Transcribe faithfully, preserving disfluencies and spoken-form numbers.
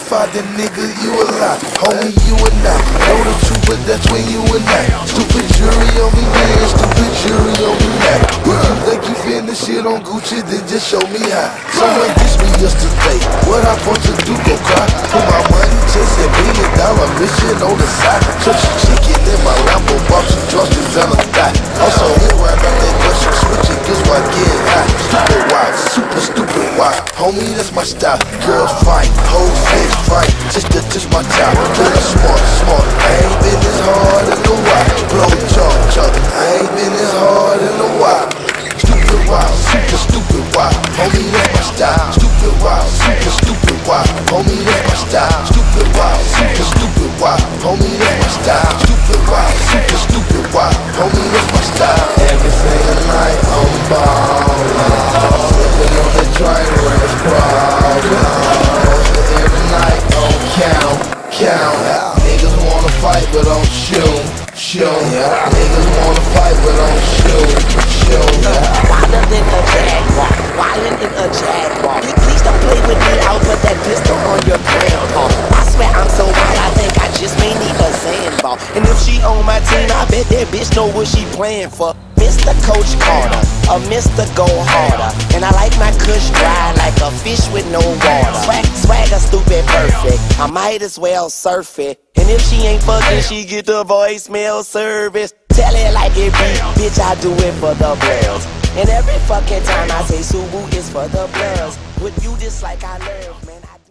five, then nigga, you a lie. Homie, you a not. Know the truth, but that's when you a not. Stupid jury on me, man, stupid jury on me now. If you think you finna shit on Gucci, then just show me how. Someone dissed me yesterday. What I supposed to do, go cry? Put my money, chasing billion dollar mission on the side. Church chicken in my Lambo, bought some drugs, designer die. Also, hit right about that question, switching gifts while getting high. Stupid wild, super stupid wild. Homie, that's my style. Girls fight, whole face fight, just to touch my top. Girl, smart, smart. I ain't been this hard in a while. Blow chalk, chalk. I ain't been this hard in a while. Stupid wild, super stupid wild. Homie, that's my style. Stupid wild, super stupid wild. Homie, that's my style. Stupid wild, super stupid wild. Homie, that's my style. Stupid wild, super stupid wild. Homie, that's my style. Every single night I'm ballin'. Slipping on the train where it's problem. Every night on count, count. Niggas wanna fight but don't shoot, shoot. Niggas wanna fight but don't shoot, shoot. Wilder than a jaguar, wildin' in a jaguar. Please don't play with me, I'll put that pistol on your grandpa. I swear I'm so wild, I think I just may need a sandball. And if she on my team, I bet that bitch know what she playing for. Mister Coach Carter, a Mister Go Harder. And I like my kush dry like a fish with no water. Swag, swagger, stupid, perfect, I might as well surf it. And if she ain't fucking, she get the voicemail service. Tell it like it be, bitch, I do it for the bloods. And every fucking time I say Suwu is for the bloods. Would you dislike I love?